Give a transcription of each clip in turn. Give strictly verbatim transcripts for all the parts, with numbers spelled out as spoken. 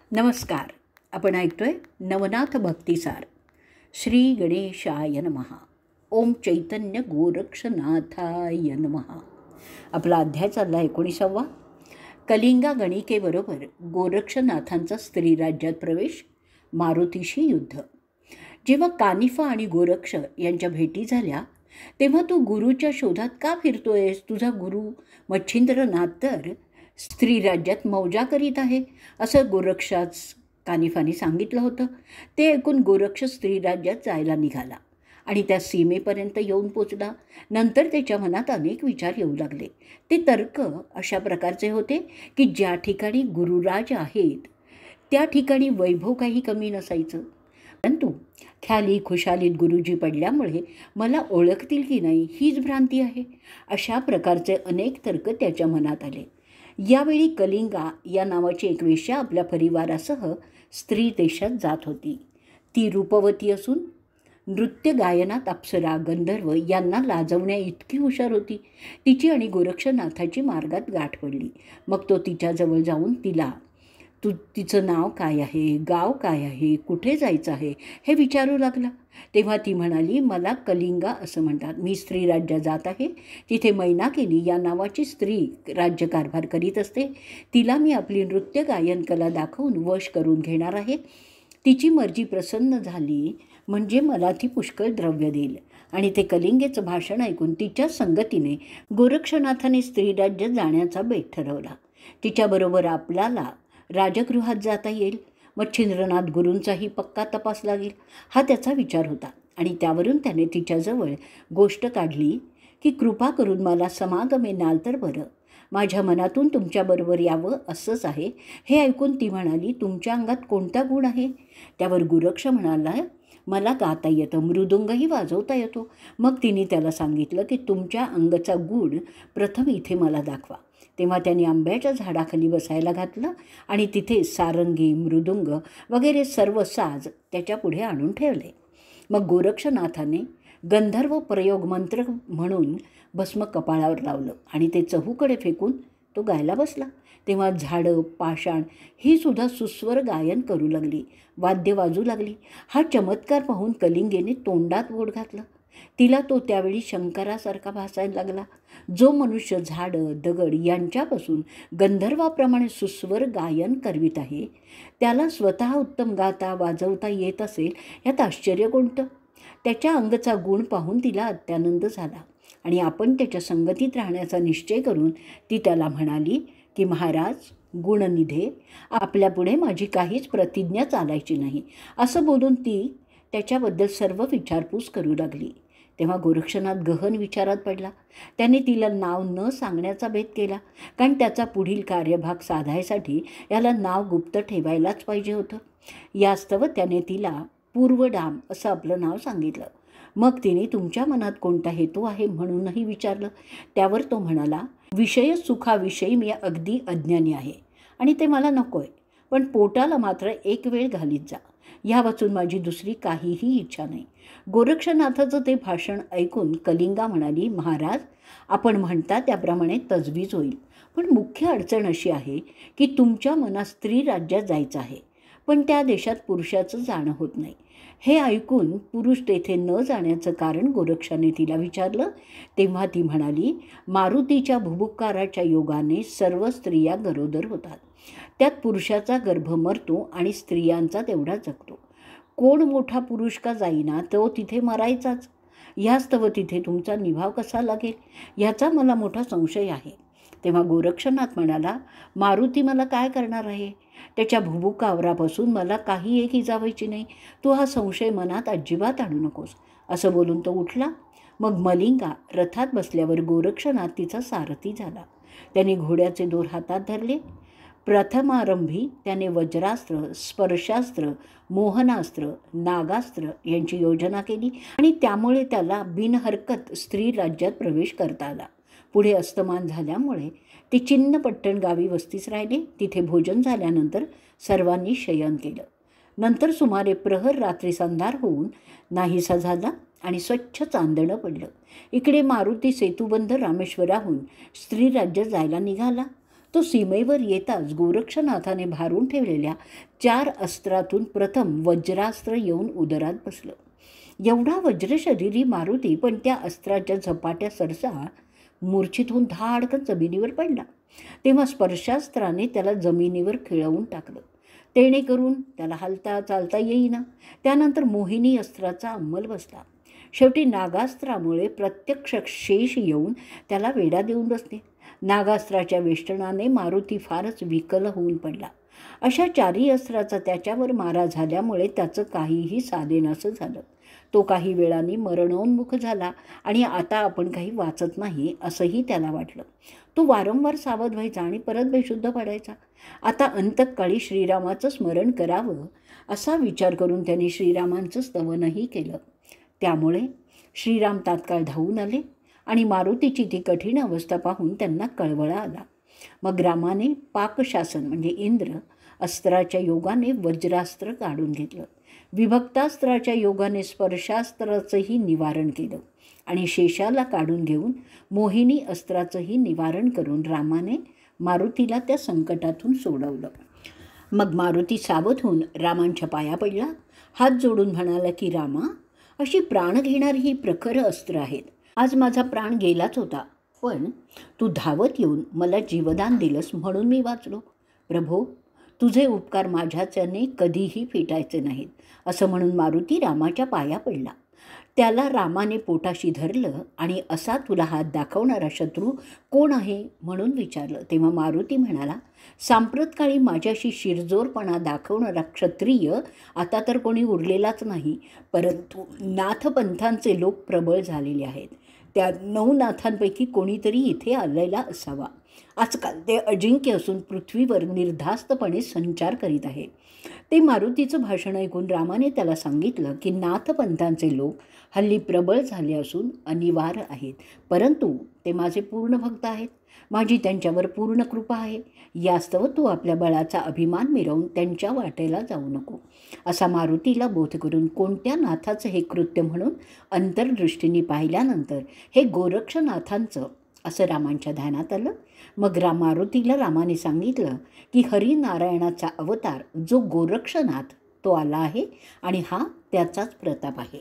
नमस्कार. आपण ऐकतोय नवनाथ भक्तिसार. श्री गणेशाय नमः. ओम चैतन्य गोरक्षनाथाय नमः. आपला अध्याय चालला एकोणीसावा. कलिंगा गणिकेबरोबर गोरक्षनाथांचा स्त्रीराज्यात प्रवेश, मारुतीशी युद्ध. जेव्हा कानिफा आणि गोरक्ष यांच्या भेटी झाल्या तेव्हा तू गुरुच्या शोधात का फिरतोयस? तुझा गुरु मच्छिंद्रनाथ तर स्त्रीराज्यात मौजा करीत आहे असं गोरक्षाच कानिफाने सांगितलं होतं. ते ऐकून गोरक्ष स्त्रीराज्यात जायला निघाला आणि त्या सीमेपर्यंत येऊन पोचला. नंतर त्याच्या मनात अनेक विचार येऊ लागले. ते तर्क अशा प्रकारचे होते की ज्या ठिकाणी गुरुराज आहेत त्या ठिकाणी वैभव काही कमी नसायचं, परंतु ख्याली खुशालीत गुरुजी पडल्यामुळे मला ओळखतील की नाही हीच भ्रांती आहे. अशा प्रकारचे अनेक तर्क त्याच्या मनात आले. यावेळी कलिंगा या नावाची एक वेश्या आपल्या परिवारासह स्त्री देशात जात होती. ती रूपवती असून नृत्य गायनात अप्सरा गंधर्व यांना लाजवण्या इतकी हुशार होती. तिची आणि गोरक्षनाथाची मार्गात गाठ पडली. मग तो तिच्याजवळ जाऊन तिला तू तिचं नाव काय आहे, गाव काय आहे, कुठे जायचं आहे हे विचारू लागला. तेव्हा ती म्हणाली, मला कलिंगा असं म्हणतात. मी स्त्री राज्यात जात आहे. तिथे मैनाकिनी या नावाची स्त्री राज्यकारभार करीत असते. तिला मी आपली नृत्य गायन कला दाखवून वश करून घेणार आहे. तिची मर्जी प्रसन्न झाली म्हणजे मला ती पुष्कळ द्रव्य देईल. आणि ते कलिंगेचं भाषण ऐकून तिच्या संगतीने गोरक्षनाथाने स्त्रीराज्यात जाण्याचा बेत ठरवला. तिच्याबरोबर आपल्याला राजगृहात जाता येईल. मच्छिंद्रनाथ गुरूंचाही पक्का तपास लागेल हा त्याचा विचार होता. आणि त्यावरून त्याने तिच्याजवळ गोष्ट काढली की कृपा करून मला समागमे नाल तर बरं. माझ्या मनातून तुमच्याबरोबर यावं असंच आहे. हे ऐकून ती म्हणाली, तुमच्या अंगात कोणता गुण आहे? त्यावर गोरक्ष म्हणाला, मला गाता येतं, मृदुंगही वाजवता येतो. मग तिने त्याला सांगितलं की तुमच्या अंगाचा गुण प्रथम इथे मला दाखवा. तेव्हा त्याने आंब्याच्या झाडाखाली बसायला घातलं आणि तिथे सारंगी, मृदुंग वगैरे सर्व साज त्याच्यापुढे आणून ठेवले. मग गोरक्षनाथाने गंधर्व प्रयोग मंत्र म्हणून भस्म कपाळावर लावलं आणि ते चहूकडे फेकून तो गायला बसला. तेव्हा झाडं, पाषाण ही सुद्धा सुस्वर गायन करू लागली, वाद्य वाजू लागली. हा चमत्कार पाहून कलिंगेने तोंडात बोट घातलं. तिला तो त्यावेळी शंकरासारखा भासायला लागला. जो मनुष्य झाडं, दगड यांच्यापासून गंधर्वाप्रमाणे सुस्वर गायन करवित आहे त्याला स्वतः उत्तम गाता वाजवता येत असेल यात आश्चर्य कोणतं? त्याच्या अंगचा गुण पाहून तिला अत्यानंद झाला आणि आपण त्याच्या संगतीत राहण्याचा निश्चय करून ती त्याला म्हणाली की महाराज गुणनिधे, आपल्यापुढे माझी काहीच प्रतिज्ञा चालायची नाही. असं बोलून ती त्याच्याबद्दल सर्व विचारपूस करू लागली. तेव्हा गोरक्षनाथ गहन विचारात पडला. त्याने तिला नाव न सांगण्याचा बेत केला, कारण त्याचा पुढील कार्यभाग साधायसाठी याला नाव गुप्त ठेवायलाच पाहिजे होतं. यास्तव त्याने तिला पूर्वडाम असं आपलं नाव सांगितलं. मग तिने तुमच्या मनात कोणता हेतू आहे म्हणूनही विचारलं. त्यावर तो म्हणाला, विषय सुखाविषयी मी अगदी अज्ञानी आहे आणि ते मला नको आहे, पण पोटाला मात्र एक वेळ घालीत जा. ह्या वाचून माझी दुसरी काहीही इच्छा नाही. गोरक्षनाथाचं ते भाषण ऐकून कलिंगा म्हणाली, महाराज आपण म्हणता त्याप्रमाणे तजवीज होईल, पण मुख्य अडचण अशी आहे की तुमच्या मनात स्त्री राज्यात जायचं आहे, पण त्या देशात पुरुषाचं जाणं होत नाही. हे ऐकून पुरुष तेथे न जाण्याचं कारण गोरक्षाने तिला विचारलं. तेव्हा ती म्हणाली, मारुतीच्या भुभुक्काराच्या योगाने सर्व स्त्रिया गरोदर होतात. त्यात पुरुषाचा गर्भ मरतो आणि स्त्रियांचा तेवढा जगतो. कोण मोठा पुरुष का जाईना तो तिथे मरायचाच. ह्यास्तव तिथे तुमचा निभाव कसा लागेल ह्याचा मला मोठा संशय आहे. तेव्हा गोरक्षनाथ म्हणाला, मारुती मला काय करणार आहे? त्याच्या भुभुकावरापासून मला काही एक इजा व्हायची नाही. तू हा संशय मनात अजिबात आणू नकोस. असं बोलून तो उठला. मग मलिंगा रथात बसल्यावर गोरक्षनाथ तिचा सारथी झाला. त्याने घोड्याचे दोर हातात धरले. प्रथमारंभी त्याने वज्रास्त्र, स्पर्शास्त्र, मोहनास्त्र, नागास्त्र यांची योजना केली आणि त्यामुळे त्याला बिनहरकत स्त्री राज्यात प्रवेश करता आला. पुढे अस्तमान झाल्यामुळे ते चिन्नपट्टण गावी वस्तीस राहिले. तिथे भोजन झाल्यानंतर सर्वांनी शयन केलं. नंतर सुमारे प्रहर रात्री संधार होऊन नाहीसा झाला आणि स्वच्छ चांदणं पडलं. इकडे मारुती सेतुबंध रामेश्वराहून स्त्री राज्यात जायला निघाला. तो सीमेवर येताच गोरक्षनाथाने भारून ठेवलेल्या चार अस्त्रातून प्रथम वज्रास्त्र येऊन उदरात बसलं. एवढा वज्रशरीरी मारुती पण त्या अस्त्राच्या झपाट्या सरसा मूर्छित होऊन धाडकन जमिनीवर पडला. तेव्हा स्पर्शास्त्राने त्याला जमिनीवर खिळवून टाकलं. तेणे करून त्याला हलता चालता येईना. त्यानंतर मोहिनी अस्त्राचा अंमल बसला. शेवटी नागास्त्रामुळे प्रत्यक्ष शेष येऊन त्याला वेढा देऊन बसले. नागास्त्राच्या वेष्टनाने मारुती फारच विकल होऊन पडला. अशा चारी अस्त्राचा त्याच्यावर मारा झाल्यामुळे त्याचं काहीही साधेनासं झालं. तो काही वेळाने मरणोन्मुख झाला आणि आता आपण काही वाचत नाही असंही त्याला वाटलं. तो वारंवार सावध व्हायचा आणि परत बेशुद्ध पडायचा. आता अंतकाळी श्रीरामाचं स्मरण करावं असा विचार करून त्याने श्रीरामांचं स्तवनही केलं. त्यामुळे श्रीराम तात्काळ धावून आले आणि मारुतीची ती कठीण अवस्था पाहून त्यांना कळवळा आला. मग रामाने पाकशासन म्हणजे इंद्र अस्त्राच्या योगाने वज्रास्त्र काढून घेतलं. विभक्तास्त्राच्या योगाने स्पर्शास्त्राचंही निवारण केलं आणि शेषाला काढून घेऊन मोहिनी अस्त्राचंही निवारण करून रामाने मारुतीला त्या संकटातून सोडवलं. मग मारुती सावध होऊन रामांच्या पाया पडला. हात जोडून म्हणाला की रामा, अशी प्राण घेणारी ही प्रखर अस्त्र आहेत. आज माझा प्राण गेलाच होता, पण तू धावत येऊन मला जीवदान दिलंस म्हणून मी वाचलो. प्रभो, तुझे उपकार माझ्याच्याने कधीही फिटायचे नाहीत असं म्हणून मारुती रामाच्या पाया पडला. त्याला रामाने पोटाशी धरलं आणि असा तुला हात दाखवणारा शत्रू कोण आहे म्हणून विचारलं. तेव्हा मारुती म्हणाला, सांप्रतकाळी माझ्याशी शिरजोरपणा दाखवणारा क्षत्रिय आता तर कोणी उरलेलाच नाही, परंतु नाथपंथांचे लोक प्रबळ झालेले आहेत. त्या नऊ नाथांपैकी कोणीतरी इथे आलेला असावा. आजकाल ते अजिंक्य असून पृथ्वीवर निर्धास्तपणे संचार करीत आहे. ते मारुतीचं भाषण ऐकून रामाने त्याला सांगितलं की नाथपंथांचे लोक हल्ली प्रबळ झाले असून अनिवार्य आहेत, परंतु ते माझे पूर्ण भक्त आहेत. माझी त्यांच्यावर पूर्ण कृपा आहे. यास्तव तू आपल्या बळाचा अभिमान मिरवून त्यांच्या वाटेला जाऊ नको असा मारुतीला बोध करून कोणत्या नाथाचं हे कृत्य म्हणून अंतर्दृष्टीने पाहिल्यानंतर हे गोरक्षनाथांचं असं रामांच्या ध्यानात आलं. मग रा मारुतीला रामाने सांगितलं की हरिनारायणाचा अवतार जो गोरक्षनाथ तो आला आहे आणि हा त्याचाच प्रताप आहे.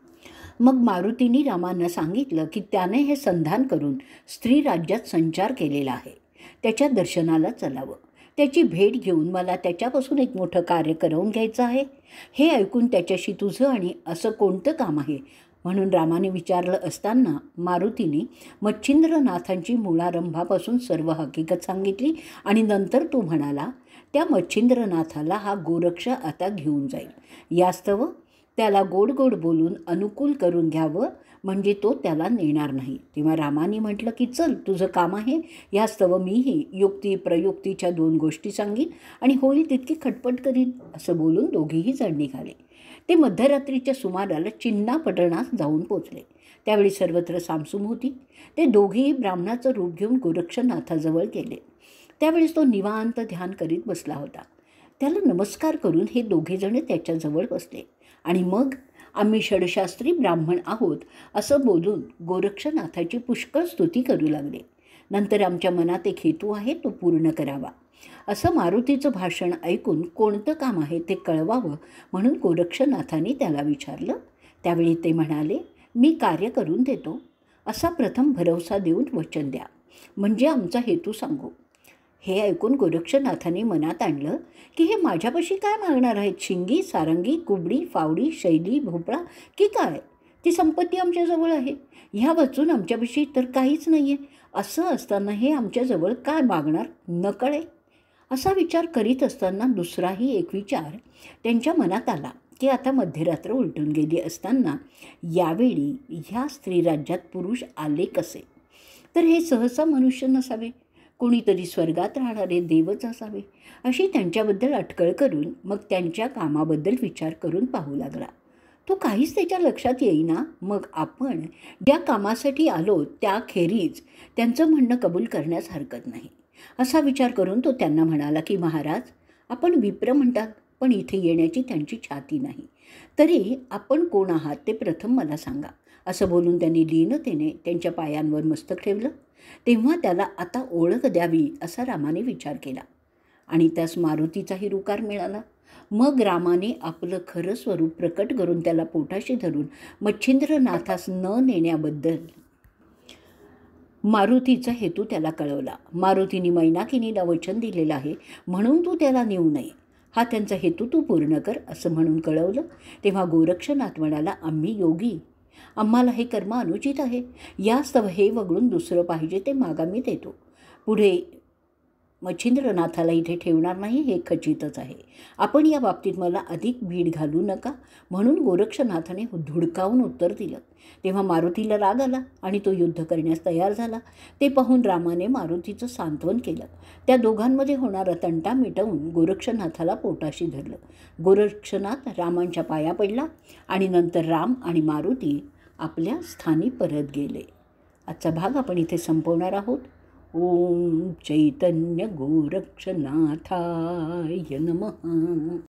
मग मारुतींनी रामांना सांगितलं की त्याने हे संधान करून स्त्री राज्यात संचार केलेला आहे. त्याच्या दर्शनाला चलावं. त्याची भेट घेऊन मला त्याच्यापासून एक मोठं कार्य करवून घ्यायचं आहे. हे ऐकून त्याच्याशी तुझं आणि असं कोणतं काम आहे म्हणून रामाने विचारलं असताना मारुतीने मच्छिंद्रनाथांची मूळारंभापासून सर्व हकीकत सांगितली आणि नंतर तो म्हणाला, त्या मच्छिंद्रनाथाला हा गोरक्ष आता घेऊन जाईल. यास्तव त्याला गोड गोड बोलून अनुकूल करून घ्यावं म्हणजे तो त्याला नेणार नाही. तेव्हा रामाने म्हटलं की चल, तुझं काम आहे. यास्तव मीही युक्ती प्रयुक्तीच्या दोन गोष्टी सांगीन आणि होईल तितकी खटपट करीन असं बोलून दोघेही जण निघाले. ते मध्यरात्रीच्या सुमाराला चिन्नापटणास जाऊन पोचले. त्यावेळी सर्वत्र सामसूम होती. ते दोघेही ब्राह्मणाचं रूप घेऊन गोरक्षनाथाजवळ गेले. त्यावेळेस तो निवांत ध्यान करीत बसला होता. त्याला नमस्कार करून हे दोघेजण त्याच्याजवळ बसले आणि मग आम्ही षडशास्त्री ब्राह्मण आहोत असं बोलून गोरक्षनाथाची पुष्कळ स्तुती करू लागले. नंतर आमच्या मनात एक हेतू आहे तो पूर्ण करावा असं मारुतीचं भाषण ऐकून कोणतं काम आहे ते कळवावं म्हणून गोरक्षनाथाने त्याला विचारलं. त्यावेळी ते म्हणाले, मी कार्य करून देतो असा प्रथम भरवसा देऊन वचन द्या, म्हणजे आमचा हेतू सांगू. हे ऐकून गोरक्षनाथाने मनात आणलं की हे माझ्यापाशी काय मागणार आहेत? शिंगी, सारंगी, कुबडी, फावडी, शैली, भोपळा की काय? ती संपत्ती आमच्याजवळ आहे. ह्या वाचून आमच्यापाशी तर काहीच नाही आहे. असं असताना हे आमच्याजवळ काय मागणार न कळे. असा विचार करीत असताना दुसराही एक विचार त्यांच्या मनात आला की आता मध्यरात्र उलटून गेली असताना यावेळी ह्या स्त्रीराज्यात पुरुष आले कसे? तर हे सहसा मनुष्य नसावे, कोणीतरी स्वर्गात राहणारे देवच असावे अशी त्यांच्याबद्दल अटकळ करून मग त्यांच्या कामाबद्दल विचार करून पाहू लागला. तो काहीच त्याच्या लक्षात येईना. मग आपण ज्या कामासाठी आलो त्याखेरीज त्यांचं म्हणणं कबूल करण्यास हरकत नाही असा विचार करून तो त्यांना म्हणाला की महाराज, आपण विप्र म्हणतात पण इथे येण्याची त्यांची छाती नाही. तरी आपण कोण आहात ते प्रथम मला सांगा. असं बोलून त्यांनी लीनतेने त्यांच्या पायांवर मस्तक ठेवलं. तेव्हा त्याला आता ओळख द्यावी असा रामाने विचार केला आणि त्यास मारुतीचाही रुकार मिळाला. मग रामाने आपलं खरं स्वरूप प्रकट करून त्याला पोटाशी धरून मच्छिंद्रनाथास न नेण्याबद्दल मारुतीचा हेतू त्याला कळवला. मारुतीने मैनाकिनीला वचन दिलेलं आहे म्हणून तू त्याला नेऊ नये, हा त्यांचा हेतू तू पूर्ण कर असं म्हणून कळवलं. तेव्हा गोरक्षनाथ म्हणाला, आम्ही योगी, आम्हाला हे कर्म अनुचित आहे. यास्तव हे वगळून दुसरं पाहिजे ते मागा मी देतो. पुढे मच्छिंद्रनाथाला इथे ठेवणार नाही हे खचितच आहे. आपण या बाबतीत मला अधिक भीड घालू नका म्हणून गोरक्षनाथाने धुडकावून उत्तर दिलं. तेव्हा मारुतीला राग आला आणि तो युद्ध करण्यास तयार झाला. ते पाहून रामाने मारुतीचं सांत्वन केलं. त्या दोघांमध्ये होणारा तंटा मिटवून गोरक्षनाथाला पोटाशी धरलं. गोरक्षनाथ रामांच्या पाया पडला आणि नंतर राम आणि मारुती आपल्या स्थानी परत गेले. आजचा भाग आपण इथे संपवणार आहोत. ओम चैतन्य गोरक्षनाथाय नमः.